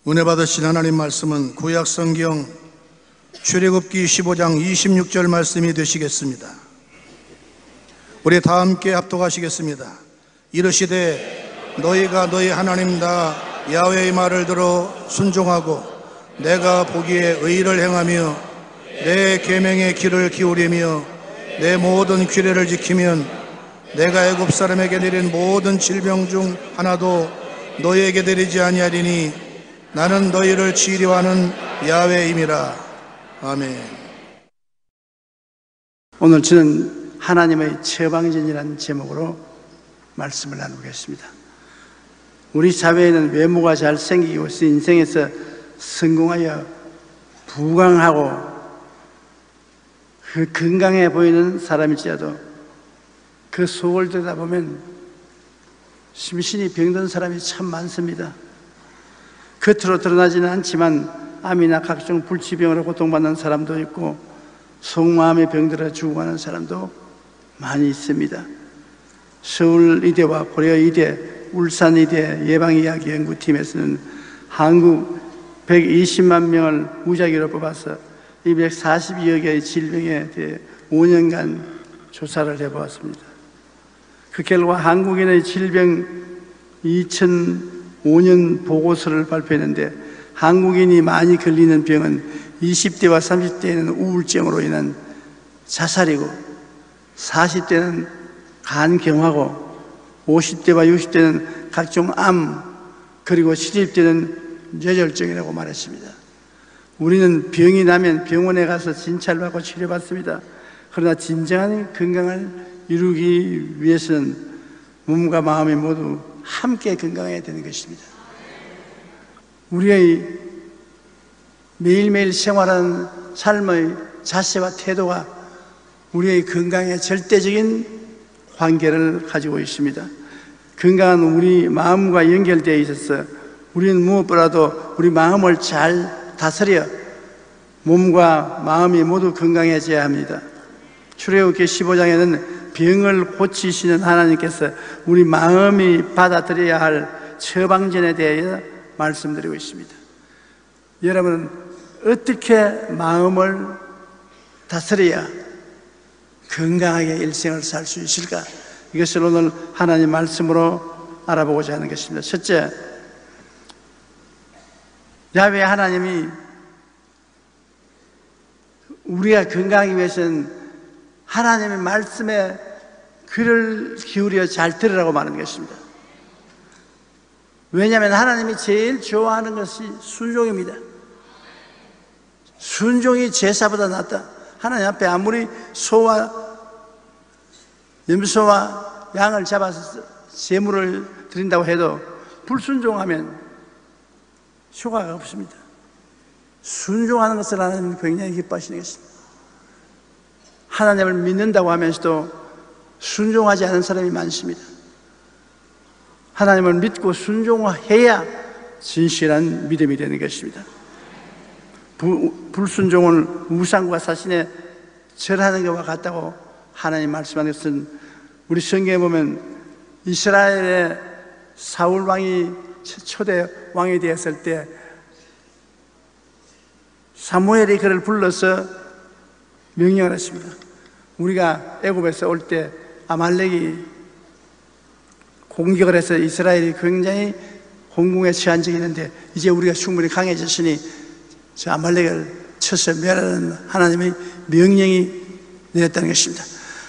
은혜 받으신 하나님 말씀은 구약 성경 출애굽기 15장 26절 말씀이 되시겠습니다. 우리 다 함께 합독하시겠습니다. 이르시되 너희가 너희 하나님 다 야훼의 말을 들어 순종하고 내가 보기에 의를 행하며 내 계명의 귀를 기울이며 내 모든 규례를 지키면 내가 애굽 사람에게 내린 모든 질병 중 하나도 너희에게 내리지 아니하리니 나는 너희를 치료하는 야훼임이라. 아멘. 오늘 저는 하나님의 처방전이라는 제목으로 말씀을 나누겠습니다. 우리 사회에는 외모가 잘생기고 인생에서 성공하여 부강하고 건강해 보이는 사람일지라도 그 속을 들여다보면 심신이 병든 사람이 참 많습니다. 겉으로 드러나지는 않지만 암이나 각종 불치병으로 고통받는 사람도 있고 속마음의 병들어 죽어가는 사람도 많이 있습니다. 서울의대와 고려의대, 울산의대 예방의학연구팀에서는 한국 120만 명을 무작위로 뽑아서 242여 개의 질병에 대해 5년간 조사를 해보았습니다. 그 결과 한국인의 질병 2005년 보고서를 발표했는데 한국인이 많이 걸리는 병은 20대와 30대에는 우울증으로 인한 자살이고 40대는 간경화고 50대와 60대는 각종 암 그리고 70대는 뇌졸중이라고 말했습니다. 우리는 병이 나면 병원에 가서 진찰을 받고 치료받습니다. 그러나 진정한 건강을 이루기 위해서는 몸과 마음이 모두 함께 건강해야 되는 것입니다. 우리의 매일매일 생활하는 삶의 자세와 태도가 우리의 건강에 절대적인 관계를 가지고 있습니다. 건강한 우리 마음과 연결되어 있어서 우리는 무엇보다도 우리 마음을 잘 다스려 몸과 마음이 모두 건강해져야 합니다. 출애굽기 15장에는 병을 고치시는 하나님께서 우리 마음이 받아들여야 할 처방전에 대하여 말씀드리고 있습니다. 여러분은 어떻게 마음을 다스려야 건강하게 일생을 살 수 있을까? 이것을 오늘 하나님 말씀으로 알아보고자 하는 것입니다. 첫째, 야훼 하나님이 우리가 건강하기 위해서는 하나님의 말씀에 귀를 기울여 잘 들으라고 말하는 것입니다. 왜냐하면 하나님이 제일 좋아하는 것이 순종입니다. 순종이 제사보다 낫다. 하나님 앞에 아무리 소와 염소와 양을 잡아서 제물을 드린다고 해도 불순종하면 효과가 없습니다. 순종하는 것을 하나님은 굉장히 기뻐하시는 것입니다. 하나님을 믿는다고 하면서도 순종하지 않은 사람이 많습니다. 하나님을 믿고 순종해야 진실한 믿음이 되는 것입니다. 불순종은 우상과 사신에 절하는 것과 같다고 하나님 말씀하는 것은 우리 성경에 보면 이스라엘의 사울 왕이 초대 왕이 되었을 때 사무엘이 그를 불러서 명령을 했습니다. 우리가 애굽에서 올 때 아말렉이 공격을 해서 이스라엘이 굉장히 공공에 처한 적이 있는데 이제 우리가 충분히 강해졌으니 저 아말렉을 쳐서 멸하는 하나님의 명령이 내렸다는 것입니다.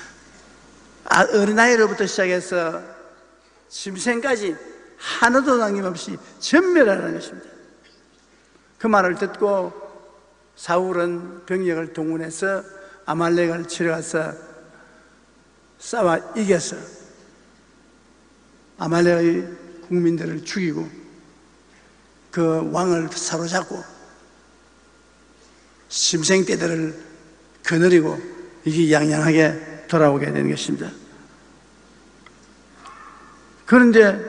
어린아이로부터 시작해서 짐승까지 하나도 남김없이 전멸하라는 것입니다. 그 말을 듣고 사울은 병력을 동원해서 아말렉을 치러 가서 싸워 이겨서 아말렉의 국민들을 죽이고 그 왕을 사로잡고 짐승떼들을 거느리고 이게 양양하게 돌아오게 되는 것입니다. 그런데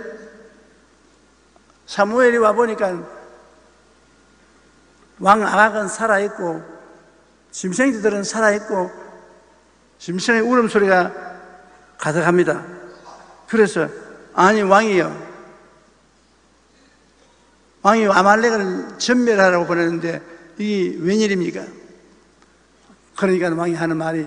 사무엘이 와보니까 왕 아각은 살아있고 짐승들은 살아있고 짐승의 울음소리가 가득합니다. 그래서 아니 왕이여 왕이 아말렉을 전멸하라고 보냈는데 이게 웬일입니까? 그러니까 왕이 하는 말이,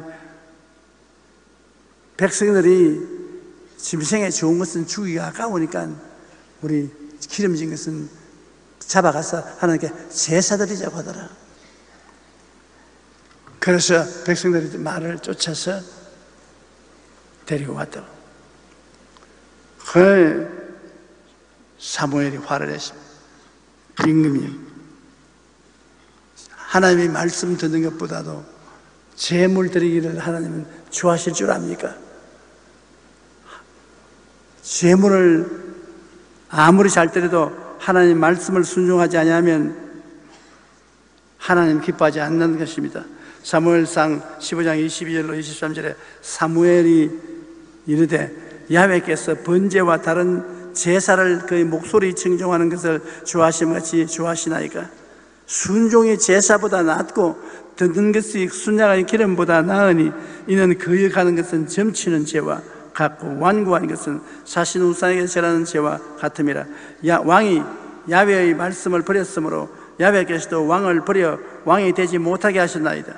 백성들이 짐승에 좋은 것은 주기가 아까우니까 우리 기름진 것은 잡아가서 하나님께 제사드리자고 하더라. 그래서 백성들이 말을 쫓아서 데리고 왔다고. 그 사무엘이 화를 냈습니다. 임금님, 하나님의 말씀 듣는 것보다도 제물 드리기를 하나님은 좋아하실 줄 압니까? 제물을 아무리 잘 드려도 하나님 말씀을 순종하지 아니하면 하나님 기뻐하지 않는 것입니다. 사무엘상 15장 22절로 23절에 사무엘이 이르되 야훼께서 번제와 다른 제사를 그의 목소리 청종하는 것을 좋아하심 같이 좋아하시나이까? 순종이 제사보다 낫고 듣는 것이 순양의 기름보다 나으니 이는 그에 가는 것은 점치는 죄와 같고 완고한 것은 사신 우상에게 절하는 죄와 같음이라. 왕이 야훼의 말씀을 버렸으므로 야훼께서도 왕을 버려 왕이 되지 못하게 하셨나이다.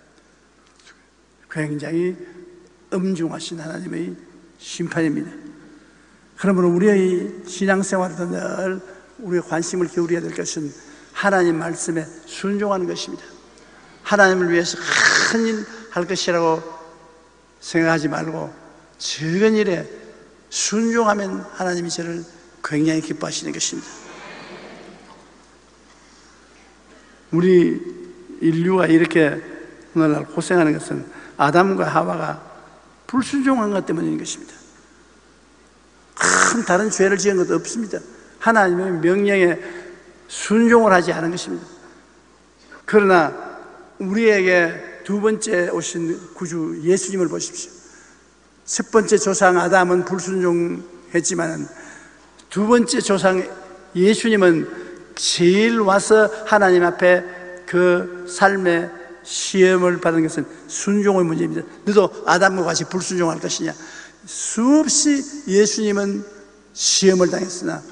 굉장히 엄중하신 하나님의 심판입니다. 그러므로 우리의 신앙생활에도 늘 우리의 관심을 기울여야 될 것은 하나님 말씀에 순종하는 것입니다. 하나님을 위해서 큰 일 할 것이라고 생각하지 말고 적은 일에 순종하면 하나님이 저를 굉장히 기뻐하시는 것입니다. 우리 인류가 이렇게 오늘날 고생하는 것은 아담과 하와가 불순종한 것 때문인 것입니다. 큰 다른 죄를 지은 것도 없습니다. 하나님의 명령에 순종을 하지 않은 것입니다. 그러나 우리에게 두 번째 오신 구주 예수님을 보십시오. 첫 번째 조상 아담은 불순종했지만 두 번째 조상 예수님은 제일 와서 하나님 앞에 그 삶의 시험을 받은 것은 순종의 문제입니다. 너도 아담과 같이 불순종할 것이냐? 수없이 예수님은 시험을 당했으나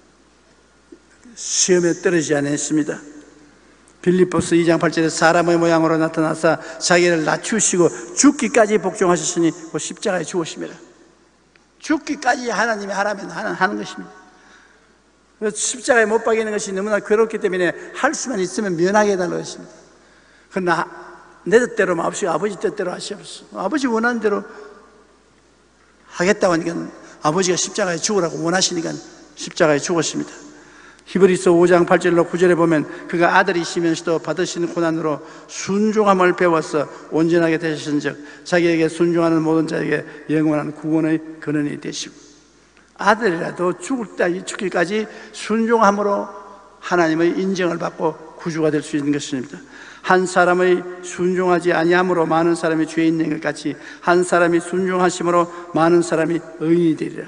시험에 떨어지지 않았습니다. 빌립보서 2장 8절에 사람의 모양으로 나타나사 자기를 낮추시고 죽기까지 복종하셨으니 그 십자가에 죽으심이라. 죽기까지 하나님이 하라면 하는 것입니다. 십자가에 못 박이는 것이 너무나 괴롭기 때문에 할 수만 있으면 면하게 해달라고 했습니다. 그러나 내 뜻대로 마옵시고 아버지 뜻대로 하시옵소서. 아버지 원하는 대로 하겠다고 하니까 아버지가 십자가에 죽으라고 원하시니까 십자가에 죽었습니다. 히브리서 5장 8절로 9절에 보면 그가 아들이시면서도 받으신 고난으로 순종함을 배워서 온전하게 되신 즉 자기에게 순종하는 모든 자에게 영원한 구원의 근원이 되시고, 아들이라도 죽기까지 순종함으로 하나님의 인정을 받고 구주가 될 수 있는 것입니다. 한 사람의 순종하지 아니함으로 많은 사람이 죄에 있는 것 같이 한 사람이 순종하심으로 많은 사람이 의인이 되리라.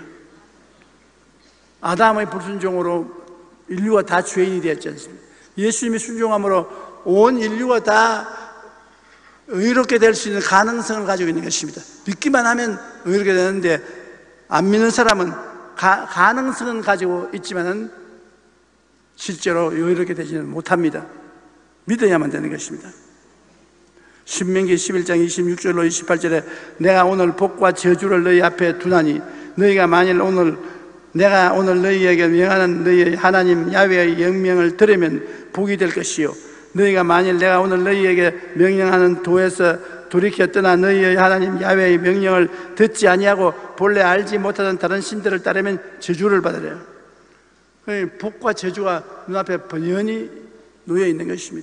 아담의 불순종으로 인류가 다 죄인이 되었지 않습니까? 예수님이 순종함으로 온 인류가 다 의롭게 될 수 있는 가능성을 가지고 있는 것입니다. 믿기만 하면 의롭게 되는데 안 믿는 사람은 가능성은 가지고 있지만은 실제로 의롭게 되지는 못합니다. 믿어야만 되는 것입니다. 신명기 11장 26절로 28절에 내가 오늘 복과 저주를 너희 앞에 두나니 너희가 만일 내가 오늘 너희에게 명하는 너희의 하나님 야훼의 명령을 들으면 복이 될 것이요 너희가 만일 내가 오늘 너희에게 명령하는 도에서 돌이켜 떠나 너희의 하나님 야훼의 명령을 듣지 아니하고 본래 알지 못하던 다른 신들을 따르면 저주를 받으래요. 복과 저주가 눈앞에 번연히 놓여 있는 것입니다.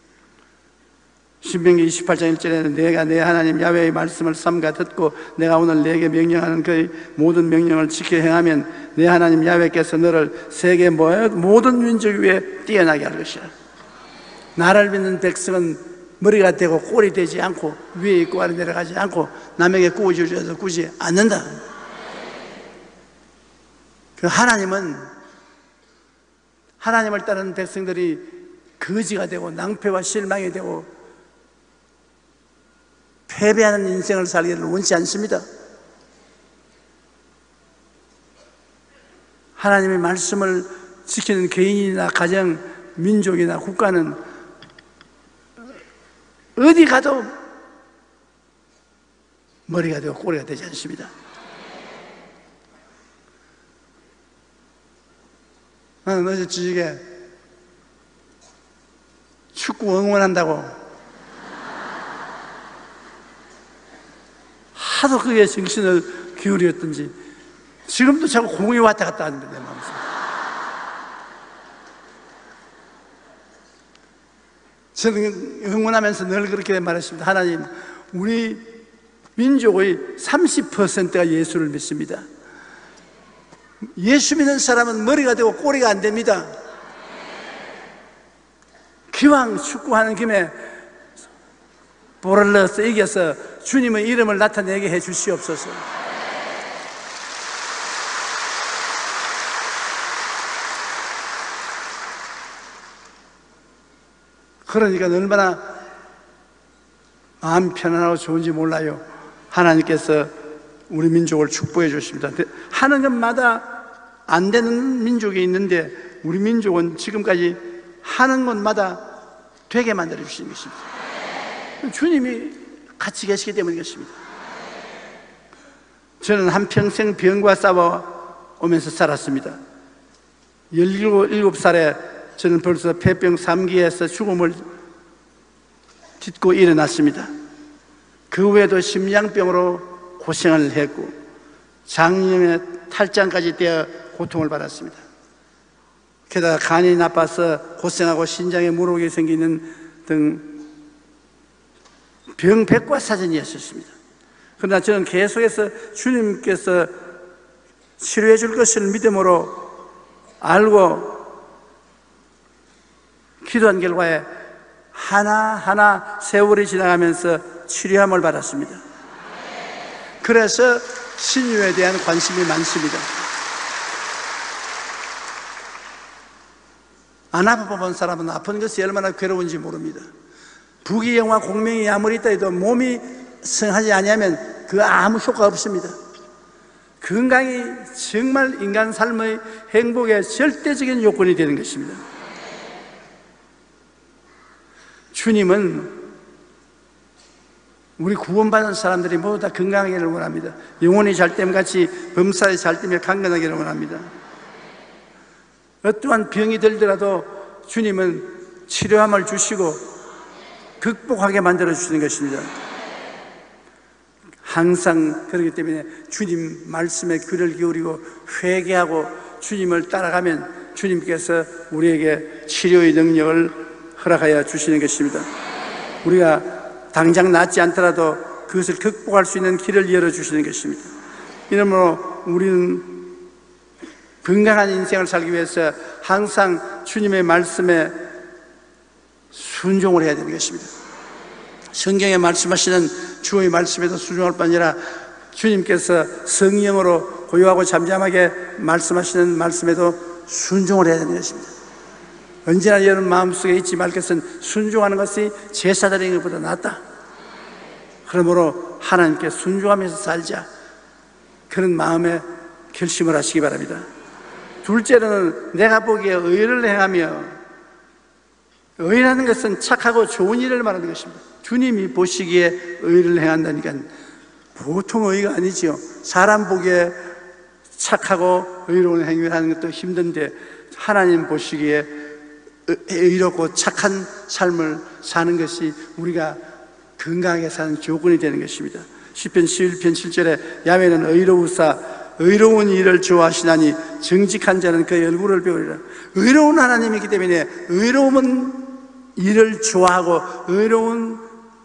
신명기 28장 1절에는 내가 내 하나님 야훼의 말씀을 삼가 듣고 내가 오늘 내게 명령하는 그의 모든 명령을 지켜 행하면 내 하나님 야훼께서 너를 세계 모든 민족 위에 뛰어나게 할 것이라. 나를 믿는 백성은 머리가 되고 꼴이 되지 않고 위에 있고 아래 내려가지 않고 남에게 꾸어주셔서 꾸지 않는다. 그 하나님을 따르는 백성들이 거지가 되고 낭패와 실망이 되고 패배하는 인생을 살기를 원치 않습니다. 하나님의 말씀을 지키는 개인이나 가정, 민족이나 국가는 어디 가도 머리가 되고 꼬리가 되지 않습니다. 나는 어제 저녁에 축구 응원한다고 하도 그게 정신을 기울였던지 지금도 자꾸 공이 왔다 갔다 하는데 내 마음속에. 저는 응원하면서 늘 그렇게 말했습니다. 하나님, 우리 민족의 30%가 예수를 믿습니다. 예수 믿는 사람은 머리가 되고 꼬리가 안 됩니다. 기왕 축구하는 김에 볼을 넣어서 이겨서 주님의 이름을 나타내게 해 주시옵소서. 그러니까 얼마나 마음 편안하고 좋은지 몰라요. 하나님께서 우리 민족을 축복해 주십니다. 하는 것마다 안 되는 민족이 있는데 우리 민족은 지금까지 하는 것마다 되게 만들어 주시는 것입니다. 주님이 같이 계시기 때문인 것입니다. 저는 한평생 병과 싸워 오면서 살았습니다. 17살에 저는 벌써 폐병 3기에서 죽음을 딛고 일어났습니다. 그 후에도 심장병으로 고생을 했고 장염에 탈장까지 되어 고통을 받았습니다. 게다가 간이 나빠서 고생하고 신장에 물혹이 생기는 등 병백과사전이었습니다. 그러나 저는 계속해서 주님께서 치료해 줄 것을 믿음으로 알고 기도한 결과에 하나하나 세월이 지나가면서 치료함을 받았습니다. 그래서 신유에 대한 관심이 많습니다. 안 아파본 사람은 아픈 것이 얼마나 괴로운지 모릅니다. 부귀영화 공명이 아무리 있다 해도 몸이 성하지 아니하면 그 아무 효과 없습니다. 건강이 정말 인간 삶의 행복의 절대적인 요건이 되는 것입니다. 주님은 우리 구원받은 사람들이 모두 다 건강하기를 원합니다. 영혼이 잘됨 같이 범사에 잘되며 강건하기를 원합니다. 어떠한 병이 들더라도 주님은 치료함을 주시고 극복하게 만들어 주시는 것입니다. 항상 그렇기 때문에 주님 말씀에 귀를 기울이고 회개하고 주님을 따라가면 주님께서 우리에게 치료의 능력을 허락하여 주시는 것입니다. 우리가 당장 낫지 않더라도 그것을 극복할 수 있는 길을 열어주시는 것입니다. 이러므로 우리는 건강한 인생을 살기 위해서 항상 주님의 말씀에 순종을 해야 되는 것입니다. 성경에 말씀하시는 주의 말씀에도 순종할 뿐 아니라 주님께서 성령으로 고요하고 잠잠하게 말씀하시는 말씀에도 순종을 해야 되는 것입니다. 언제나 여러분 마음속에 잊지 말 것은 순종하는 것이 제사 드리는 것보다 낫다. 그러므로 하나님께 순종하면서 살자, 그런 마음에 결심을 하시기 바랍니다. 둘째로는 내가 보기에 의를 행하며, 의라는 것은 착하고 좋은 일을 말하는 것입니다. 주님이 보시기에 의를 행한다니까 보통 의가 아니지요. 사람 보기에 착하고 의로운 행위를 하는 것도 힘든데 하나님 보시기에 의롭고 착한 삶을 사는 것이 우리가 건강하게 사는 조건이 되는 것입니다. 시편 11편 7절에 야훼는 의로우사 의로운 일을 좋아하시나니 정직한 자는 그의 얼굴을 배우리라. 의로운 하나님이기 때문에 의로운 일을 좋아하고 의로운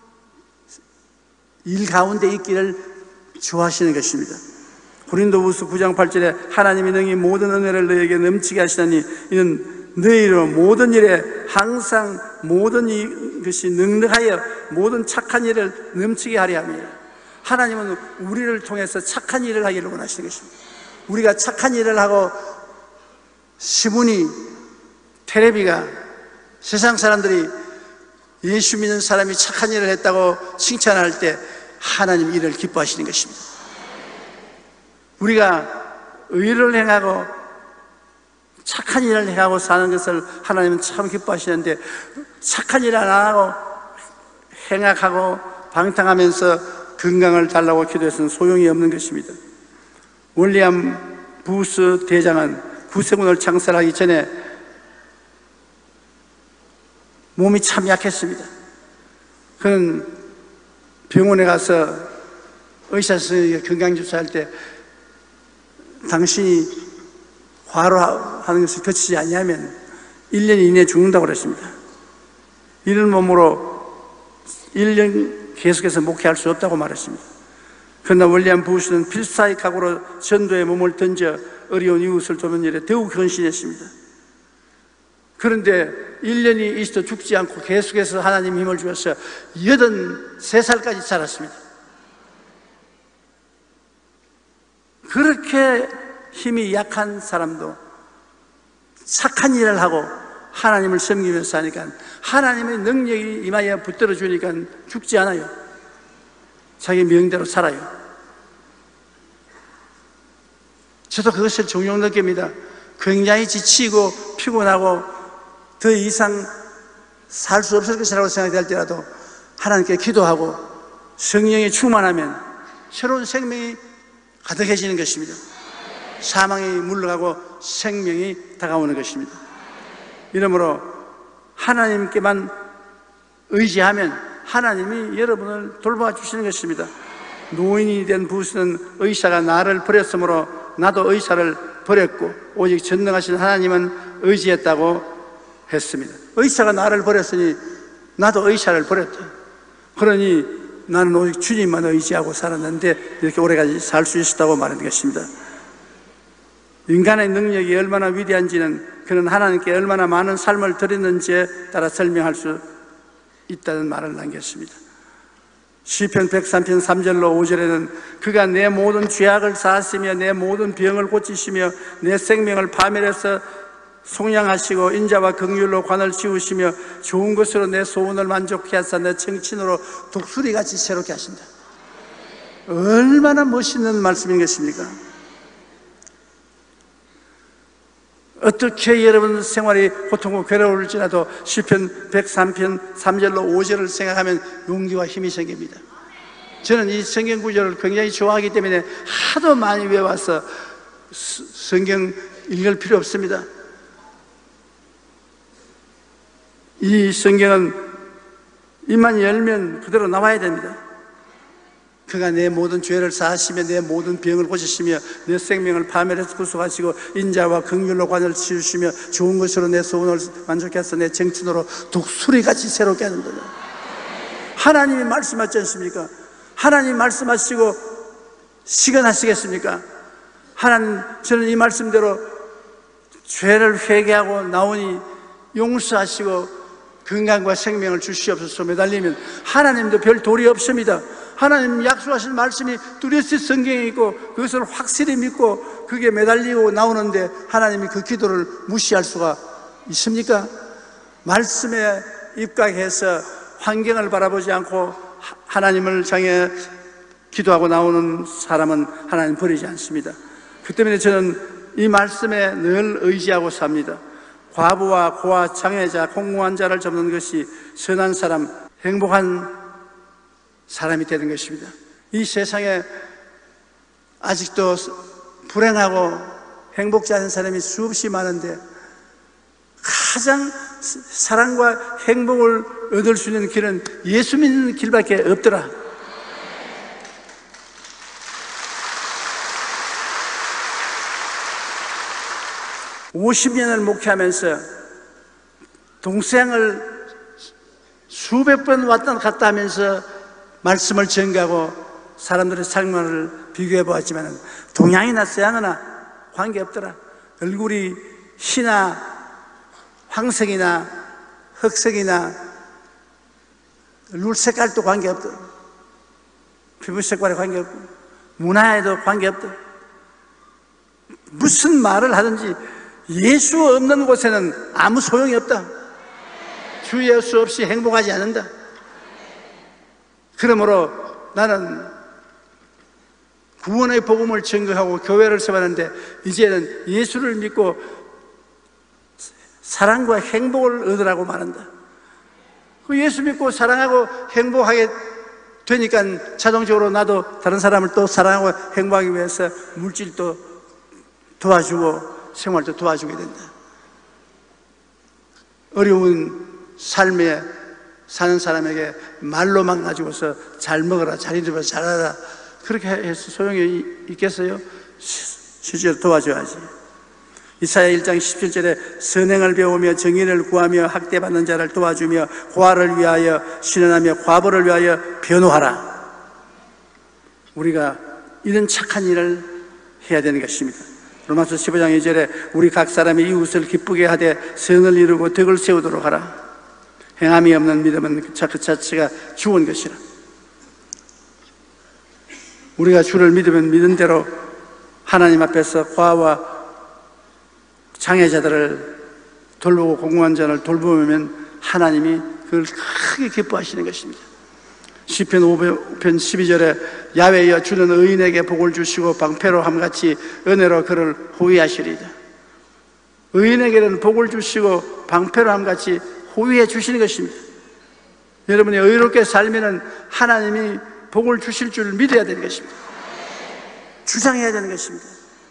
일 가운데 있기를 좋아하시는 것입니다. 고린도후서 9장 8절에 하나님이 능히 모든 은혜를 너에게 넘치게 하시나니 이는 너희로 모든 일에 항상 모든 것이 능력하여 모든 착한 일을 넘치게 하려 함이라. 하나님은 우리를 통해서 착한 일을 하기를 원하시는 것입니다. 우리가 착한 일을 하고 시문이 테레비가 세상 사람들이 예수 믿는 사람이 착한 일을 했다고 칭찬할 때 하나님 이를 기뻐하시는 것입니다. 우리가 의를 행하고 착한 일을 해가고 사는 것을 하나님은 참 기뻐하시는데, 착한 일 안 하고 행악하고 방탕하면서 건강을 달라고 기도해서는 소용이 없는 것입니다. 윌리엄 부스 대장은 구세군을 창설하기 전에 몸이 참 약했습니다. 그는 병원에 가서 의사 선생님이 건강주사할 때 당신이 화로하는 것을 거치지 아니하면 1년 이내에 죽는다고 그랬습니다. 이런 몸으로 1년 계속해서 목회할 수 없다고 말했습니다. 그러나 윌리엄 부스는 필사의 각오로 전도에 몸을 던져 어려운 이웃을 돕는 일에 더욱 헌신했습니다. 그런데 1년이 있어도 죽지 않고 계속해서 하나님 힘을 주어서 83살까지 살았습니다. 그렇게 힘이 약한 사람도 착한 일을 하고 하나님을 섬기면서 하니까 하나님의 능력이 임하여 붙들어 주니까 죽지 않아요. 자기 명대로 살아요. 저도 그것을 종종 느낍니다. 굉장히 지치고 피곤하고 더 이상 살 수 없을 것이라고 생각될 때라도 하나님께 기도하고 성령이 충만하면 새로운 생명이 가득해지는 것입니다. 사망이 물러가고 생명이 다가오는 것입니다. 이러므로 하나님께만 의지하면 하나님이 여러분을 돌봐 주시는 것입니다. 노인이 된 부스는 의사가 나를 버렸으므로 나도 의사를 버렸고 오직 전능하신 하나님은 의지했다고 했습니다. 의사가 나를 버렸으니 나도 의사를 버렸다. 그러니 나는 오직 주님만 의지하고 살았는데 이렇게 오래까지 살 수 있었다고 말하는 것입니다. 인간의 능력이 얼마나 위대한지는 그는 하나님께 얼마나 많은 삶을 드렸는지에 따라 설명할 수 있다는 말을 남겼습니다. 시편 103편 3절로 5절에는 그가 내 모든 죄악을 사하시며 내 모든 병을 고치시며 내 생명을 파멸해서 속량하시고 인자와 긍휼로 관을 지우시며 좋은 것으로 내 소원을 만족케 하사 내 청친으로 독수리같이 새롭게 하신다. 얼마나 멋있는 말씀인 것입니까? 어떻게 여러분 생활이 고통과 괴로울지라도 시편 103편 3절로 5절을 생각하면 용기와 힘이 생깁니다. 저는 이 성경 구절을 굉장히 좋아하기 때문에 하도 많이 외워서 성경 읽을 필요 없습니다. 이 성경은 입만 열면 그대로 나와야 됩니다. 그가 내 모든 죄를 사하시며 내 모든 병을 고치시며 내 생명을 파멸해서 구속하시고 인자와 긍휼로 관을 치우시며 좋은 것으로 내 소원을 만족케 하사 내 정친으로 독수리같이 새롭게 하는 거다. 하나님이 말씀하지 않습니까? 하나님 말씀하시고 시건하시겠습니까? 하나님, 저는 이 말씀대로 죄를 회개하고 나오니 용서하시고 건강과 생명을 주시옵소서 매달리면 하나님도 별 도리 없습니다. 하나님 약속하신 말씀이 뚜렷이 성경에 있고 그것을 확실히 믿고 그게 매달리고 나오는데 하나님이 그 기도를 무시할 수가 있습니까? 말씀에 입각해서 환경을 바라보지 않고 하나님을 향해 기도하고 나오는 사람은 하나님 버리지 않습니다. 그 때문에 저는 이 말씀에 늘 의지하고 삽니다. 과부와 고아, 장애자, 공무원 자를 돕는 것이 선한 사람, 행복한 사람이 되는 것입니다. 이 세상에 아직도 불행하고 행복지 않은 사람이 수없이 많은데 가장 사랑과 행복을 얻을 수 있는 길은 예수 믿는 길밖에 없더라. (50년을) 목회하면서 동생을 수백 번 왔다 갔다 하면서 말씀을 전가하고 사람들의 삶을 비교해 보았지만 동양이나 서양이나 관계없더라. 얼굴이 희나 황색이나 흑색이나 룰 색깔도 관계없더라. 피부 색깔에 관계없고 문화에도 관계없더라. 무슨 말을 하든지 예수 없는 곳에는 아무 소용이 없다. 주 예수 없이 행복하지 않는다. 그러므로 나는 구원의 복음을 증거하고 교회를 세웠는데 이제는 예수를 믿고 사랑과 행복을 얻으라고 말한다. 그 예수 믿고 사랑하고 행복하게 되니까 자동적으로 나도 다른 사람을 또 사랑하고 행복하기 위해서 물질도 도와주고 생활도 도와주게 된다. 어려운 삶에 사는 사람에게 말로만 가지고서 잘 먹어라, 잘 입어라, 잘하라 그렇게 해서 소용이 있겠어요? 실제로 도와줘야지. 이사야 1장 17절에 선행을 배우며 정의를 구하며 학대받는 자를 도와주며 고아를 위하여 신원하며 과부를 위하여 변호하라. 우리가 이런 착한 일을 해야 되는 것입니다. 로마서 15장 2절에 우리 각 사람이 이웃을 기쁘게 하되 선을 이루고 덕을 세우도록 하라. 행함이 없는 믿음은 그 자체가 죽은 것이라. 우리가 주를 믿으면 믿은 대로 하나님 앞에서 과와 장애자들을 돌보고 공고한 자를 돌보면 하나님이 그걸 크게 기뻐하시는 것입니다. 시편 5편 12절에 야훼여 주는 의인에게 복을 주시고 방패로 함같이 은혜로 그를 호위하시리이다. 의인에게는 복을 주시고 방패로 함같이 호위해 주시는 것입니다. 여러분이 의롭게 살면은 하나님이 복을 주실 줄 믿어야 되는 것입니다. 주장해야 되는 것입니다.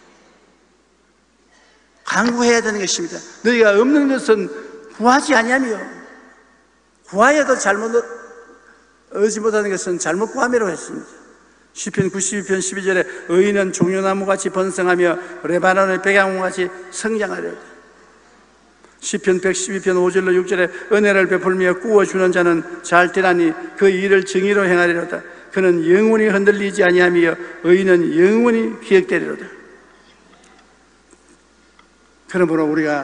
강구해야 되는 것입니다. 너희가 없는 것은 구하지 아니하며 구하여도 잘못 얻지 못하는 것은 잘못 구함이라고 했습니다. 시편 92편 12절에 의인은 종려나무같이 번성하며 레바논의 백야목같이 성장하리로다. 시편 112편 5절로 6절에 은혜를 베풀며 구워주는 자는 잘 되나니 그 일을 정의로 행하리로다. 그는 영원히 흔들리지 아니하며 의인은 영원히 기억되리로다. 그러므로 우리가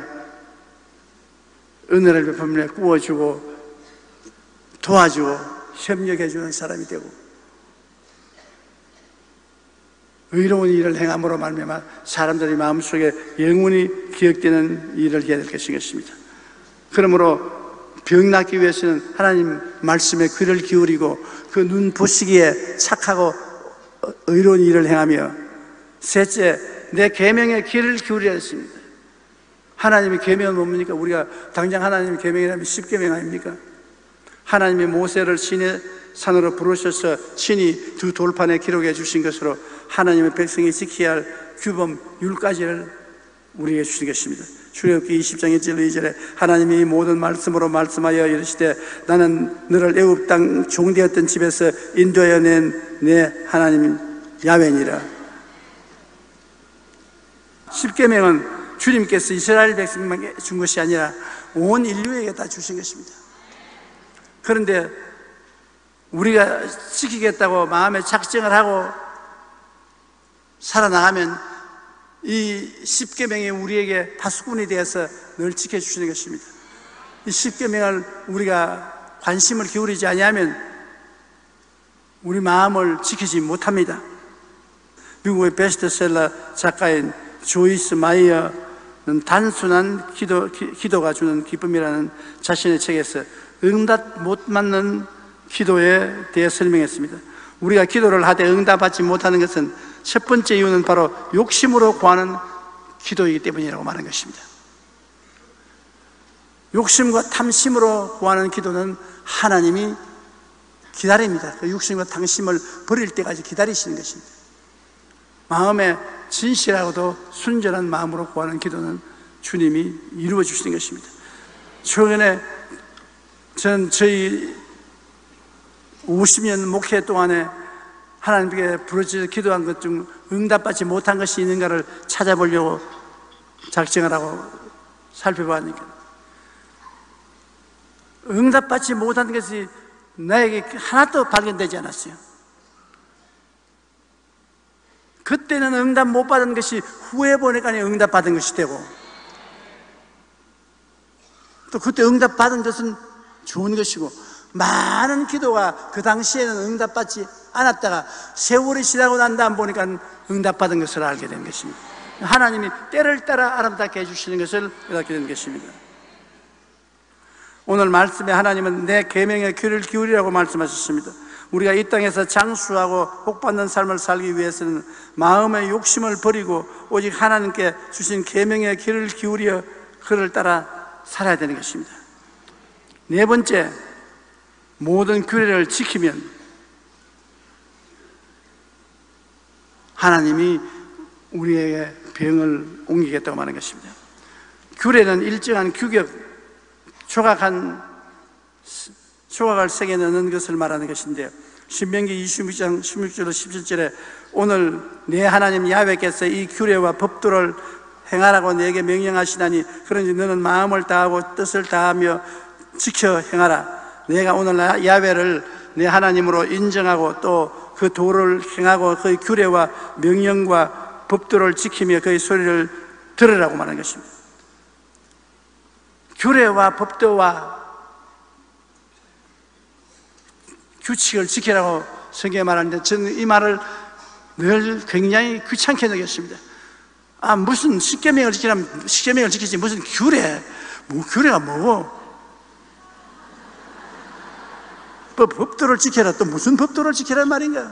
은혜를 베풀며 구워주고 도와주고 협력해주는 사람이 되고 의로운 일을 행함으로 말미암아 사람들이 마음속에 영원히 기억되는 일을 해야 될 것입니다. 그러므로 병 낫기 위해서는 하나님 말씀에 귀를 기울이고 그 눈 보시기에 착하고 의로운 일을 행하며, 셋째, 내 계명에 귀를 기울여야 했습니다. 하나님의 계명은 뭡니까? 우리가 당장 하나님의 계명이라면 10계명 아닙니까? 하나님이 모세를 시내 산으로 부르셔서 친히 두 돌판에 기록해 주신 것으로 하나님의 백성이 지켜야 할 규범, 율까지를 우리에게 주신 것입니다. 출애굽기 20장 1절 2절에 하나님이 모든 말씀으로 말씀하여 이르시되 나는 너를 애굽 땅 종되었던 집에서 인도하여 낸 내 하나님 야훼니라. 10계명은 주님께서 이스라엘 백성에게 준 것이 아니라 온 인류에게 다 주신 것입니다. 그런데 우리가 지키겠다고 마음에 작정을 하고 살아나가면 이 10계명이 우리에게 파수꾼이 되어서 늘 지켜주시는 것입니다. 이 10계명을 우리가 관심을 기울이지 아니하면 우리 마음을 지키지 못합니다. 미국의 베스트셀러 작가인 조이스 마이어는 단순한 기도가 주는 기쁨이라는 자신의 책에서 응답 못 받는 기도에 대해 설명했습니다. 우리가 기도를 하되 응답받지 못하는 것은 첫 번째 이유는 바로 욕심으로 구하는 기도이기 때문이라고 말한 것입니다. 욕심과 탐심으로 구하는 기도는 하나님이 기다립니다. 그 욕심과 탐심을 버릴 때까지 기다리시는 것입니다. 마음에 진실하고도 순전한 마음으로 구하는 기도는 주님이 이루어 주시는 것입니다. 최근에 저는 저희 50년 목회 동안에 하나님께 부르짖어 기도한 것 중 응답받지 못한 것이 있는가를 찾아보려고 작정을 하고 살펴보니까 응답받지 못한 것이 나에게 하나도 발견되지 않았어요. 그때는 응답 못 받은 것이 후에 보니까 응답받은 것이 되고, 또 그때 응답받은 것은 좋은 것이고, 많은 기도가 그 당시에는 응답받지 않았다가 세월이 지나고 난 다음 보니까 응답받은 것을 알게 된 것입니다. 하나님이 때를 따라 아름답게 해주시는 것을 깨닫게 된 것입니다. 오늘 말씀에 하나님은 내 계명에 귀를 기울이라고 말씀하셨습니다. 우리가 이 땅에서 장수하고 복받는 삶을 살기 위해서는 마음의 욕심을 버리고 오직 하나님께 주신 계명에 귀를 기울여 그를 따라 살아야 되는 것입니다. 네 번째, 모든 규례를 지키면 하나님이 우리에게 병을 옮기겠다고 말하는 것입니다. 규례는 일정한 규격, 조각을 새겨 넣는 것을 말하는 것인데요. 신명기 26장 16절로 17절에 오늘 내 하나님 야훼께서 이 규례와 법도를 행하라고 내게 명령하시나니 그런지 너는 마음을 다하고 뜻을 다하며 지켜 행하라. 내가 오늘 야훼를 내 하나님으로 인정하고 또 그 도를 행하고 그의 규례와 명령과 법도를 지키며 그의 소리를 들으라고 말하는 것입니다. 규례와 법도와 규칙을 지키라고 성경에 말하는데 저는 이 말을 늘 굉장히 귀찮게 느꼈습니다. 무슨 십계명을 지키라면 십계명을 지키지 무슨 규례, 규례가 뭐고? 법도를 지켜라. 또 무슨 법도를 지키란 말인가?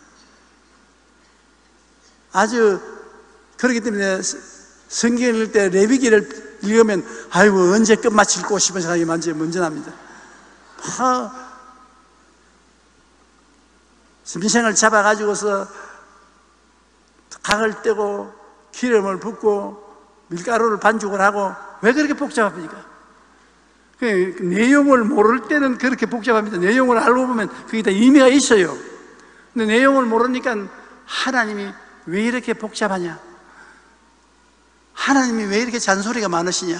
아주 그렇기 때문에 성경을 읽을 때 레위기를 읽으면 아이고 언제 끝마칠고 싶은 생각이 먼저 납니다. 민생을 잡아가지고서 각을 떼고 기름을 붓고 밀가루를 반죽을 하고 왜 그렇게 복잡합니까? 그 내용을 모를 때는 그렇게 복잡합니다. 내용을 알고 보면 그게 다 의미가 있어요. 근데 내용을 모르니까 하나님이 왜 이렇게 복잡하냐? 하나님이 왜 이렇게 잔소리가 많으시냐?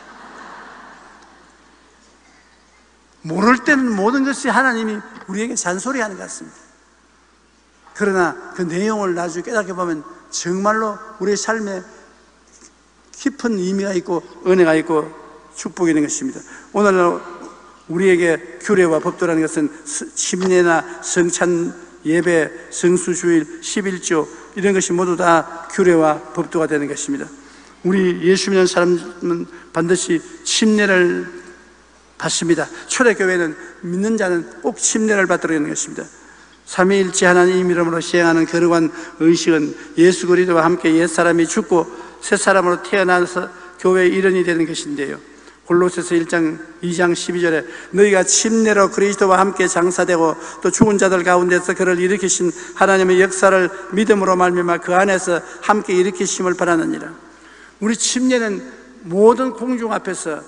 모를 때는 모든 것이 하나님이 우리에게 잔소리하는 것 같습니다. 그러나 그 내용을 나중에 깨닫게 보면 정말로 우리의 삶에 깊은 의미가 있고 은혜가 있고 축복이 있는 것입니다. 오늘 우리에게 규례와 법도라는 것은 침례나 성찬 예배, 성수주일, 11조 이런 것이 모두 다 규례와 법도가 되는 것입니다. 우리 예수 믿는 사람은 반드시 침례를 받습니다. 초대교회는 믿는 자는 꼭 침례를 받도록 하는 것입니다. 삼위일체 하나님 이름으로 시행하는 거룩한 의식은 예수 그리스도와 함께 옛사람이 죽고 새사람으로 태어나서 교회의 일원이 되는 것인데요. 골로새서 1장 2장 12절에 너희가 침례로 그리스도와 함께 장사되고 또 죽은 자들 가운데서 그를 일으키신 하나님의 역사를 믿음으로 말미암아 그 안에서 함께 일으키심을 바라느니라. 우리 침례는 모든 공중 앞에서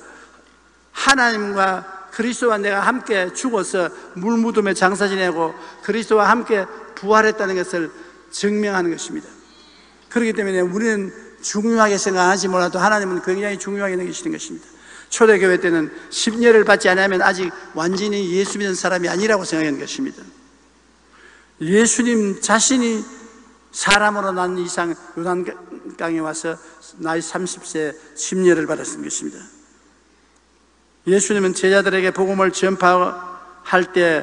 하나님과 그리스도와 내가 함께 죽어서 물무덤에 장사 지내고 그리스도와 함께 부활했다는 것을 증명하는 것입니다. 그렇기 때문에 우리는 중요하게 생각하지 몰라도 하나님은 굉장히 중요하게 여기시는 것입니다. 초대교회 때는 십례를 받지 않으면 아직 완전히 예수 믿는 사람이 아니라고 생각하는 것입니다. 예수님 자신이 사람으로 난 이상 요단강에 와서 나이 30세 십례를 받았던 것입니다. 예수님은 제자들에게 복음을 전파할 때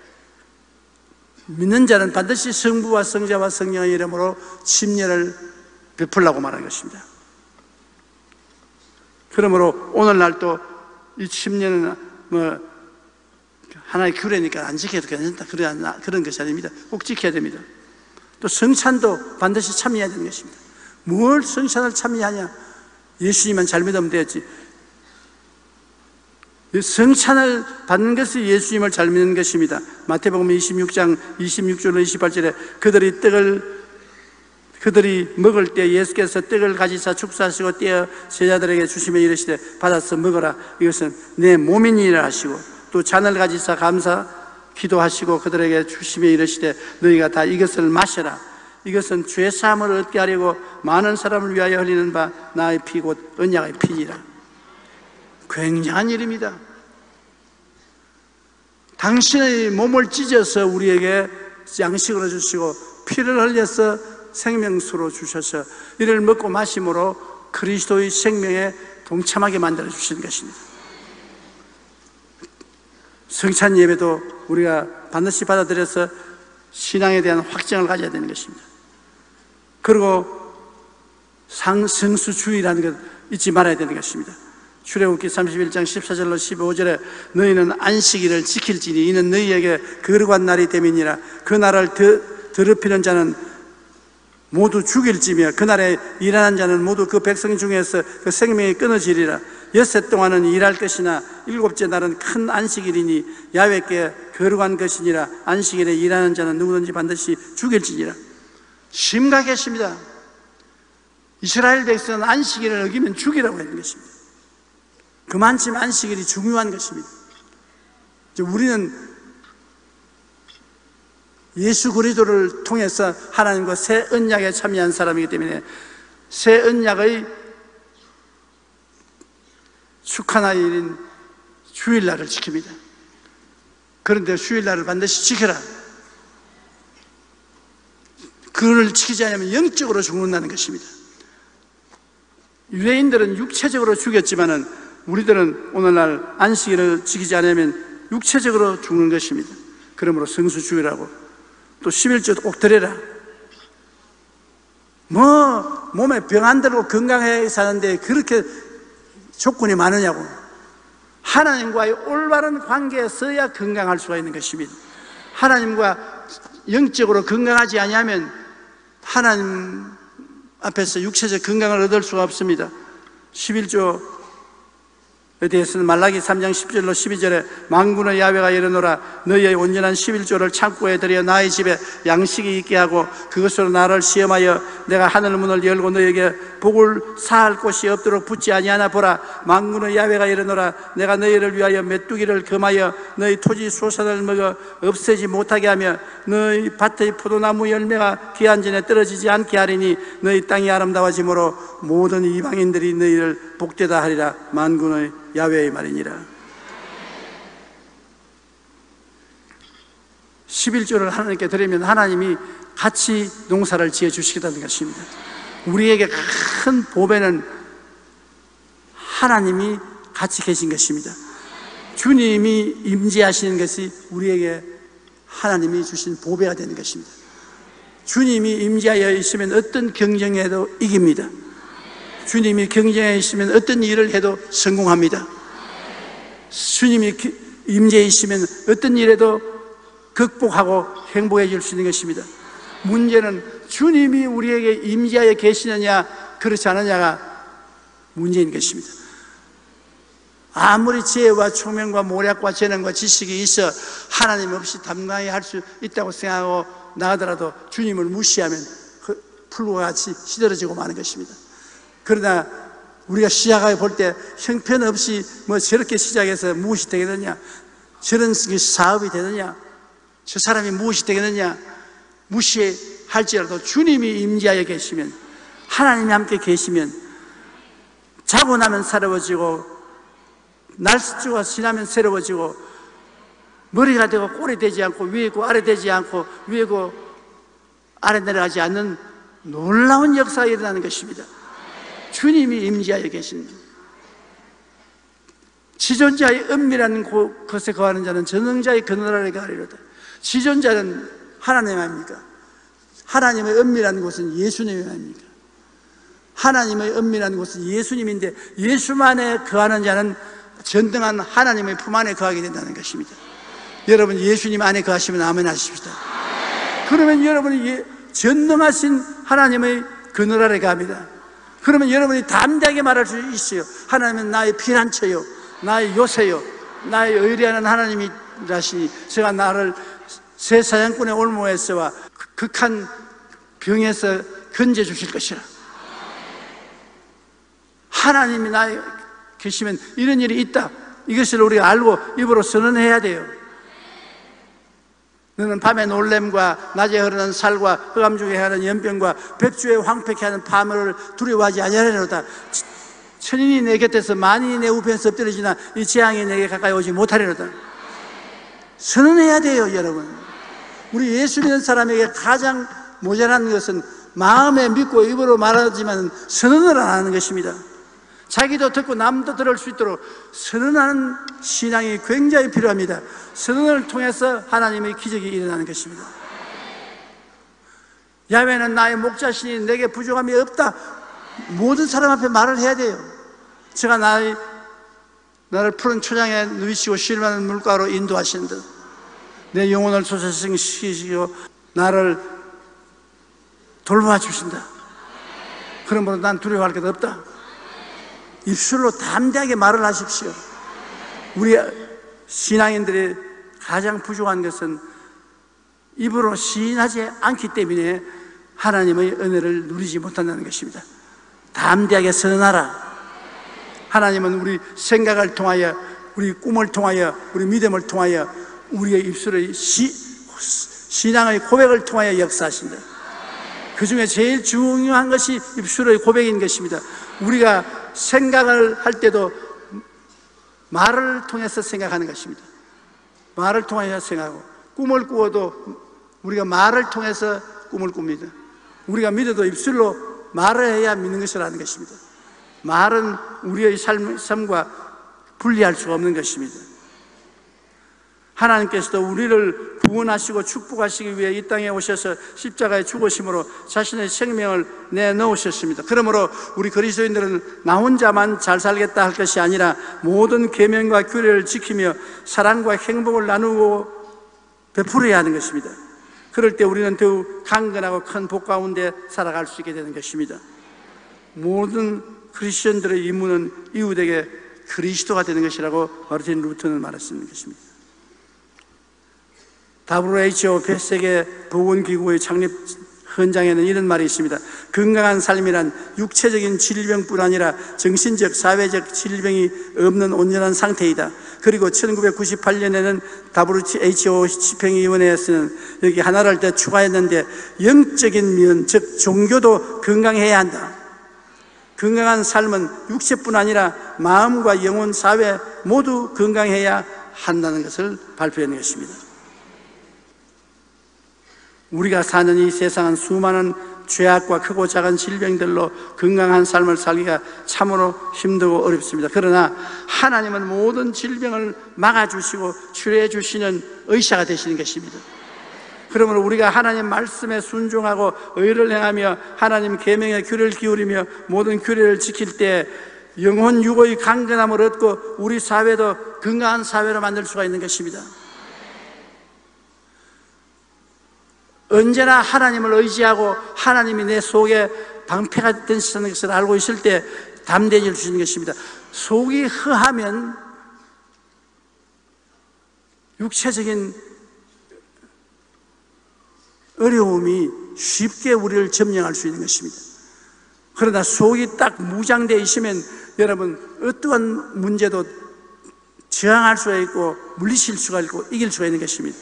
믿는 자는 반드시 성부와 성자와 성령의 이름으로 십례를 베풀라고 말한 것입니다. 그러므로 오늘날도 이 십례는 하나의 규례니까 안 지켜도 괜찮다 그런 것이 아닙니다. 꼭 지켜야 됩니다. 또 성찬도 반드시 참여해야 되는 것입니다. 뭘 성찬을 참여하냐? 예수님만 잘 믿으면 되었지. 성찬을 받는 것이 예수님을 잘 믿는 것입니다. 마태복음 26장 26절로 28절에 그들이 먹을 때 예수께서 떡을 가지사 축사하시고 떼어 제자들에게 주시며 이르시되 받아서 먹어라 이것은 내 몸이니라 하시고 또 잔을 가지사 감사 기도하시고 그들에게 주시며 이르시되 너희가 다 이것을 마셔라 이것은 죄사함을 얻게 하려고 많은 사람을 위하여 흘리는 바 나의 피 곧 언약의 피니라. 굉장한 일입니다. 당신의 몸을 찢어서 우리에게 양식으로 주시고 피를 흘려서 생명수로 주셔서 이를 먹고 마심으로 그리스도의 생명에 동참하게 만들어 주시는 것입니다. 성찬 예배도 우리가 반드시 받아들여서 신앙에 대한 확증을 가져야 되는 것입니다. 그리고 성수주의라는 것 잊지 말아야 되는 것입니다. 출애굽기 31장 14절로 15절에 너희는 안식일을 지킬지니 이는 너희에게 거룩한 날이 됨이니라. 그 날을 더럽히는 자는 모두 죽일지며 그날에 일하는 자는 모두 그 백성 중에서 그 생명이 끊어지리라. 엿새 동안은 일할 것이나 일곱째 날은 큰 안식일이니 야훼께 거룩한 것이니라. 안식일에 일하는 자는 누구든지 반드시 죽일지니라. 심각했습니다. 이스라엘 백성은 안식일을 어기면 죽이라고 했는 것입니다. 그만큼 안식일이 중요한 것입니다. 우리는 예수 그리스도를 통해서 하나님과 새 언약에 참여한 사람이기 때문에 새 언약의 축하날인 주일날을 지킵니다. 그런데 주일날을 반드시 지켜라. 그걸 지키지 않으면 영적으로 죽는다는 것입니다. 유대인들은 육체적으로 죽였지만은 우리들은 오늘날 안식일을 지키지 않으면 육체적으로 죽는 것입니다. 그러므로 성수 주일하고 또 11조도 꼭 드려라. 몸에 병 안 들고 건강하게 사는데 그렇게 조건이 많으냐고. 하나님과의 올바른 관계에 서야 건강할 수가 있는 것입니다. 하나님과 영적으로 건강하지 아니하면 하나님 앞에서 육체적 건강을 얻을 수가 없습니다. 11조에 대해서는 말라기 3장 10절로 12절에 만군의 야훼가 이르노라. 너희의 온전한 11조를 창고에 들여 나의 집에 양식이 있게 하고 그것으로 나를 시험하여 내가 하늘 문을 열고 너희에게 복을 사할 곳이 없도록 붙지 아니하나 보라. 만군의 야훼가 이르노라. 내가 너희를 위하여 메뚜기를 금하여 너희 토지 소산을 먹어 없애지 못하게 하며 너희 밭의 포도나무 열매가 기한 전에 떨어지지 않게 하리니 너희 땅이 아름다워지므로 모든 이방인들이 너희를 복되다 하리라. 만군의 야훼의 말이니라. 11조를 하나님께 드리면 하나님이 같이 농사를 지어 주시겠다는 것입니다. 우리에게 큰 보배는 하나님이 같이 계신 것입니다. 주님이 임재하시는 것이 우리에게 하나님이 주신 보배가 되는 것입니다. 주님이 임재하여 있으면 어떤 경쟁에도 이깁니다. 주님이 경쟁에 있으면 어떤 일을 해도 성공합니다. 주님이 임재해 있으면 어떤 일에도 극복하고 행복해질 수 있는 것입니다. 문제는 주님이 우리에게 임재하여 계시느냐 그렇지 않느냐가 문제인 것입니다. 아무리 지혜와 총명과 모략과 재능과 지식이 있어 하나님 없이 담당히 할 수 있다고 생각하고 나가더라도 주님을 무시하면 풀과 같이 시들어지고 마는 것입니다. 그러나 우리가 시작해 볼 때 형편없이 저렇게 시작해서 무엇이 되겠느냐, 저런 사업이 되느냐, 저 사람이 무엇이 되겠느냐 무시할지라도 주님이 임재하여 계시면, 하나님이 함께 계시면 자고 나면 새로워지고 날씨가 지나면 새로워지고 머리가 되고 꼴이 되지 않고 위에 있고 아래 되지 않고 위에 있고 아래 내려가지 않는 놀라운 역사가 일어나는 것입니다. 주님이 임재하여 계십니다. 지존자의 은밀한 곳에 거하는 자는 전능자의 그늘 아래 가리로다. 지존자는 하나님 아닙니까? 하나님의 은밀한 곳은 예수님 아닙니까? 하나님의 은밀한 곳은 예수님인데 예수만에 거하는 자는 전등한 하나님의 품 안에 거하게 된다는 것입니다. 여러분 예수님 안에 거하시면 아멘 하십시다. 그러면 여러분이 전능하신 하나님의 그늘 아래 갑니다. 그러면 여러분이 담대하게 말할 수 있어요. 하나님은 나의 피난처요, 나의 요새요, 나의 의리하는 하나님이라시니 제가 나를 새 사냥꾼의 올무에서와 극한 병에서 건져 주실 것이라. 하나님이 나에 계시면 이런 일이 있다, 이것을 우리가 알고 입으로 선언해야 돼요. 너는 밤에 놀램과 낮에 흐르는 살과 흑암 중에 하는 연병과 백주에 황폐케 하는 파멸을 두려워하지 아니하리로다. 천인이 내 곁에서 만인이 내 우편에서 엎드려지나 이 재앙이 내게 가까이 오지 못하리로다. 선언해야 돼요. 여러분, 우리 예수 믿는 사람에게 가장 모자란 것은 마음에 믿고 입으로 말하지만 선언을 안 하는 것입니다. 자기도 듣고 남도 들을 수 있도록 선언하는 신앙이 굉장히 필요합니다. 선언을 통해서 하나님의 기적이 일어나는 것입니다. 야훼는 나의 목자시니 내게 부족함이 없다. 모든 사람 앞에 말을 해야 돼요. 제가 나를 푸른 초장에 누이시고 쉴만한 물가로 인도하신 듯 내 영혼을 소생시키시고 나를 돌봐 주신다. 그러므로 난 두려워할 것 없다. 입술로 담대하게 말을 하십시오. 우리 신앙인들의 가장 부족한 것은 입으로 시인하지 않기 때문에 하나님의 은혜를 누리지 못한다는 것입니다. 담대하게 선언하라. 하나님은 우리 생각을 통하여, 우리 꿈을 통하여, 우리 믿음을 통하여, 우리의 입술의 신앙의 고백을 통하여 역사하신다. 그 중에 제일 중요한 것이 입술의 고백인 것입니다. 우리가 생각을 할 때도 말을 통해서 생각하는 것입니다. 말을 통해서 생각하고, 꿈을 꾸어도 우리가 말을 통해서 꿈을 꿉니다. 우리가 믿어도 입술로 말을 해야 믿는 것이라는 것입니다. 말은 우리의 삶과 분리할 수가 없는 것입니다. 하나님께서도 우리를 구원하시고 축복하시기 위해 이 땅에 오셔서 십자가에 죽으심으로 자신의 생명을 내놓으셨습니다. 그러므로 우리 그리스도인들은 나 혼자만 잘 살겠다 할 것이 아니라 모든 계명과 규례를 지키며 사랑과 행복을 나누고 베풀어야 하는 것입니다. 그럴 때 우리는 더욱 강건하고 큰 복 가운데 살아갈 수 있게 되는 것입니다. 모든 크리스천들의 임무는 이웃에게 그리스도가 되는 것이라고 마르틴 루터는 말했는 것입니다. WHO 세계 보건기구의 창립 헌장에는 이런 말이 있습니다. 건강한 삶이란 육체적인 질병뿐 아니라 정신적, 사회적 질병이 없는 온전한 상태이다. 그리고 1998년에는 WHO 집행위원회에서는 여기 하나를 더 추가했는데 영적인 면, 즉 종교도 건강해야 한다. 건강한 삶은 육체뿐 아니라 마음과 영혼, 사회 모두 건강해야 한다는 것을 발표하는 것입니다. 우리가 사는 이 세상은 수많은 죄악과 크고 작은 질병들로 건강한 삶을 살기가 참으로 힘들고 어렵습니다. 그러나 하나님은 모든 질병을 막아주시고 치료해 주시는 의사가 되시는 것입니다. 그러므로 우리가 하나님 말씀에 순종하고 의를 행하며 하나님 계명의 규례를 기울이며 모든 규례를 지킬 때 영혼 육의 강건함을 얻고 우리 사회도 건강한 사회로 만들 수가 있는 것입니다. 언제나 하나님을 의지하고 하나님이 내 속에 방패가 되시는 것을 알고 있을 때 담대해질 수 있는 것입니다. 속이 허하면 육체적인 어려움이 쉽게 우리를 점령할 수 있는 것입니다. 그러나 속이 딱 무장되어 있으면 여러분 어떠한 문제도 저항할 수가 있고 물리칠 수가 있고 이길 수가 있는 것입니다.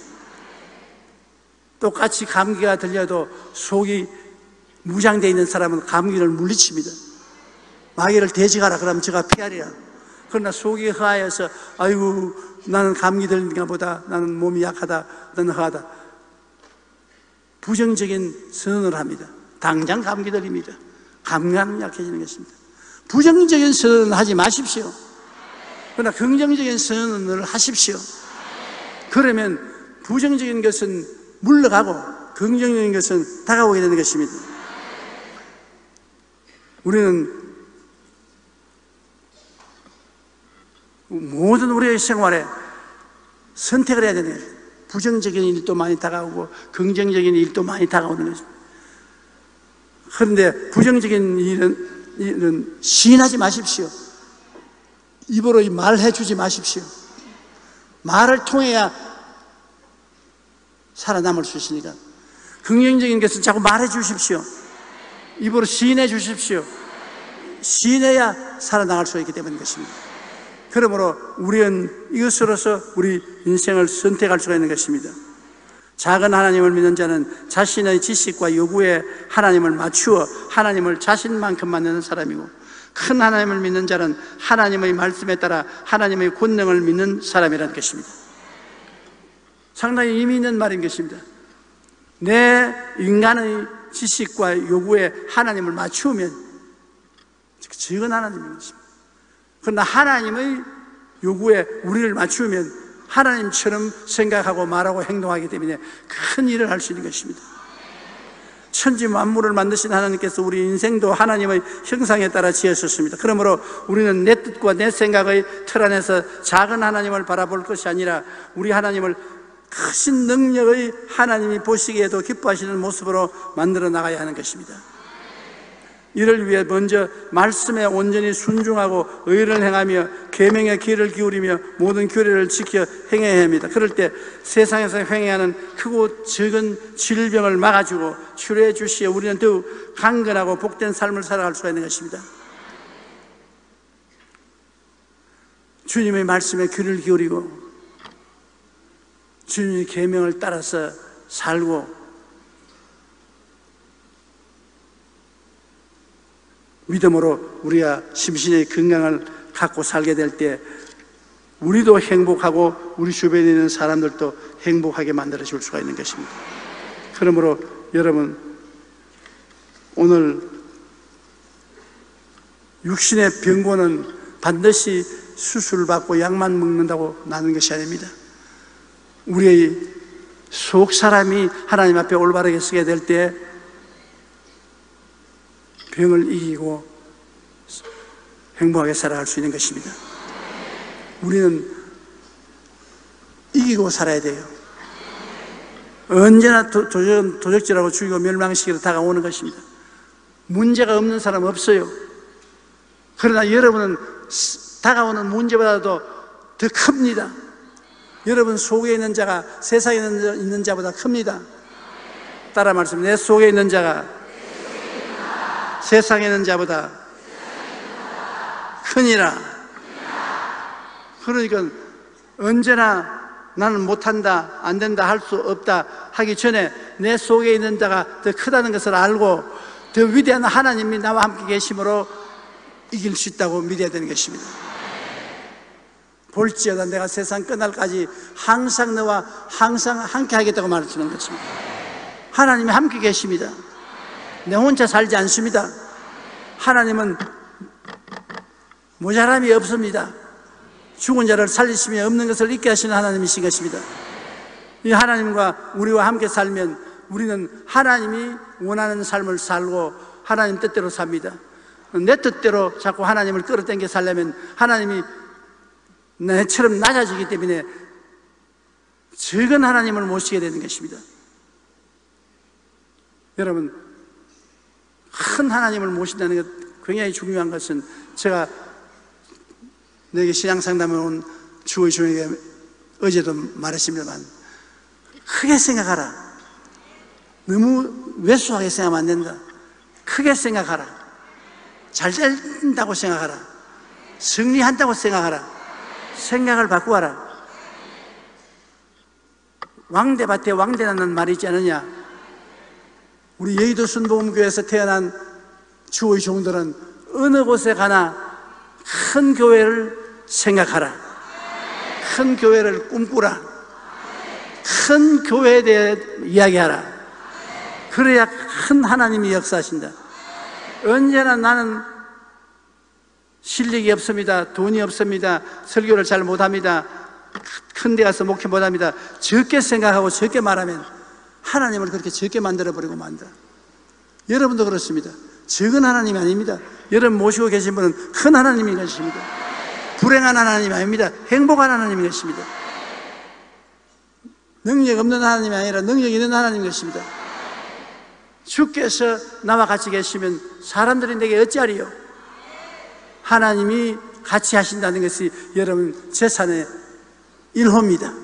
똑같이 감기가 들려도 속이 무장되어 있는 사람은 감기를 물리칩니다. 마귀를 대적하라 그러면 제가 피하리라. 그러나 속이 허하여서 아이고 나는 감기 들린가 보다, 나는 몸이 약하다, 나는 허하다, 부정적인 선언을 합니다. 당장 감기 들립니다. 감기는 약해지는 것입니다. 부정적인 선언을 하지 마십시오. 그러나 긍정적인 선언을 하십시오. 그러면 부정적인 것은 물러가고 긍정적인 것은 다가오게 되는 것입니다. 우리는 모든 우리의 생활에 선택을 해야 되는 거예요. 부정적인 일도 많이 다가오고 긍정적인 일도 많이 다가오는 것입니다. 그런데 부정적인 일은 시인하지 마십시오. 입으로 말해 주지 마십시오. 말을 통해야 살아남을 수 있으니까 긍정적인 것은 자꾸 말해 주십시오. 입으로 시인해 주십시오. 시인해야 살아나갈 수 있기 때문인 것입니다. 그러므로 우리는 이것으로서 우리 인생을 선택할 수가 있는 것입니다. 작은 하나님을 믿는 자는 자신의 지식과 요구에 하나님을 맞추어 하나님을 자신만큼 만드는 사람이고, 큰 하나님을 믿는 자는 하나님의 말씀에 따라 하나님의 권능을 믿는 사람이라는 것입니다. 상당히 의미 있는 말인 것입니다. 내 인간의 지식과 요구에 하나님을 맞추면 적은 하나님인 것입니다. 그러나 하나님의 요구에 우리를 맞추면 하나님처럼 생각하고 말하고 행동하기 때문에 큰 일을 할 수 있는 것입니다. 천지 만물을 만드신 하나님께서 우리 인생도 하나님의 형상에 따라 지으셨습니다. 그러므로 우리는 내 뜻과 내 생각의 틀 안에서 작은 하나님을 바라볼 것이 아니라 우리 하나님을 크신 능력의 하나님이 보시기에도 기뻐하시는 모습으로 만들어 나가야 하는 것입니다. 이를 위해 먼저 말씀에 온전히 순종하고 의를 행하며 계명의 귀를 기울이며 모든 규례를 지켜 행해야 합니다. 그럴 때 세상에서 행해하는 크고 적은 질병을 막아주고 치료해 주시어 우리는 더욱 강건하고 복된 삶을 살아갈 수가 있는 것입니다. 주님의 말씀에 귀를 기울이고 주님의 계명을 따라서 살고 믿음으로 우리가 심신의 건강을 갖고 살게 될 때 우리도 행복하고 우리 주변에 있는 사람들도 행복하게 만들어 줄 수가 있는 것입니다. 그러므로 여러분, 오늘 육신의 병고는 반드시 수술받고 약만 먹는다고 나는 것이 아닙니다. 우리의 속 사람이 하나님 앞에 올바르게 서게 될 때 병을 이기고 행복하게 살아갈 수 있는 것입니다. 우리는 이기고 살아야 돼요. 언제나 도적질하고 죽이고 멸망시키러 다가오는 것입니다. 문제가 없는 사람 없어요. 그러나 여러분은 다가오는 문제보다도 더 큽니다. 여러분 속에 있는 자가 세상에 있는 자보다 큽니다. 따라 말씀, 내 속에 있는 자가 세상에 있는 자보다 크니라. 그러니까 언제나 나는 못한다, 안 된다, 할 수 없다 하기 전에 내 속에 있는 자가 더 크다는 것을 알고 더 위대한 하나님이 나와 함께 계심으로 이길 수 있다고 믿어야 되는 것입니다. 볼지어다 내가 세상 끝날까지 항상 너와 항상 함께 하겠다고 말씀하는 것입니다. 하나님이 함께 계십니다. 내 혼자 살지 않습니다. 하나님은 모자람이 없습니다. 죽은 자를 살리시며 없는 것을 잊게 하시는 하나님이신 것입니다. 이 하나님과 우리와 함께 살면 우리는 하나님이 원하는 삶을 살고 하나님 뜻대로 삽니다. 내 뜻대로 자꾸 하나님을 끌어당겨 살려면 하나님이 내처럼 낮아지기 때문에 적은 하나님을 모시게 되는 것입니다. 여러분, 큰 하나님을 모신다는 것 굉장히 중요한 것은 제가 내게 신앙상담에 온 주의 종에게 어제도 말했습니다만 크게 생각하라. 너무 왜소하게 생각하면 안 된다. 크게 생각하라. 잘 된다고 생각하라. 승리한다고 생각하라. 생각을 바꾸어라. 왕대밭에 왕대라는 말이 있지 않느냐. 우리 여의도 순복음교회에서 태어난 주의 종들은 어느 곳에 가나 큰 교회를 생각하라. 큰 교회를 꿈꾸라. 큰 교회에 대해 이야기하라. 그래야 큰 하나님이 역사하신다. 언제나 나는 실력이 없습니다. 돈이 없습니다. 설교를 잘 못합니다. 큰 데 가서 목회 못합니다. 적게 생각하고 적게 말하면 하나님을 그렇게 적게 만들어버리고 만다. 여러분도 그렇습니다. 적은 하나님이 아닙니다. 여러분 모시고 계신 분은 큰 하나님이 계십니다. 불행한 하나님이 아닙니다. 행복한 하나님이 계십니다. 능력 없는 하나님이 아니라 능력 있는 하나님이 계십니다. 주께서 나와 같이 계시면 사람들이 내게 어찌하리요? 하나님이 같이 하신다는 것이 여러분 재산의 일호입니다.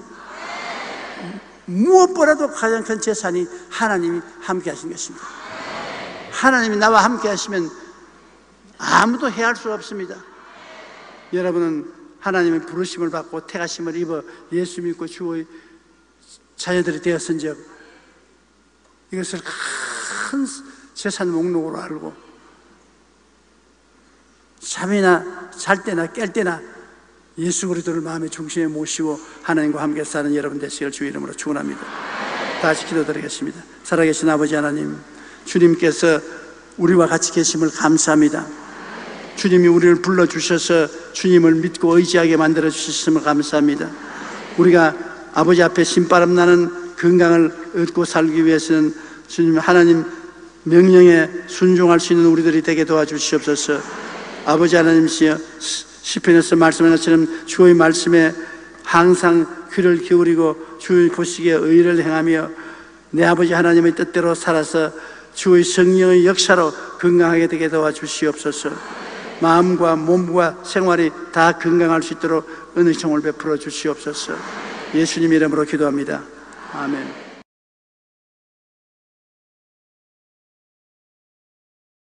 무엇보다도 가장 큰 재산이 하나님이 함께 하신 것입니다. 하나님이 나와 함께 하시면 아무도 해할 수 없습니다. 여러분은 하나님의 부르심을 받고 택하심을 입어 예수 믿고 주의 자녀들이 되었은즉 이것을 큰 재산 목록으로 알고 잠이나 잘 때나 깰 때나 예수 그리스도를 마음의 중심에 모시고 하나님과 함께 사는 여러분 되시길 주의 이름으로 축원합니다. 다시 기도드리겠습니다. 살아계신 아버지 하나님, 주님께서 우리와 같이 계심을 감사합니다. 주님이 우리를 불러주셔서 주님을 믿고 의지하게 만들어 주셨음을 감사합니다. 우리가 아버지 앞에 신바람 나는 건강을 얻고 살기 위해서는 주님 하나님 명령에 순종할 수 있는 우리들이 되게 도와주시옵소서. 아버지 하나님이시여, 시편에서 말씀하신 것처럼 주의 말씀에 항상 귀를 기울이고 주의 보시기에 의를 행하며 내 아버지 하나님의 뜻대로 살아서 주의 성령의 역사로 건강하게 되게 도와주시옵소서. 마음과 몸과 생활이 다 건강할 수 있도록 은혜총을 베풀어 주시옵소서. 예수님 이름으로 기도합니다. 아멘.